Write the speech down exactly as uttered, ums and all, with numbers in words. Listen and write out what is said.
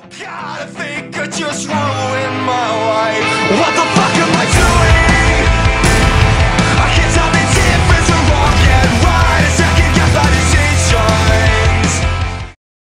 God, I think I just ruined my life. What the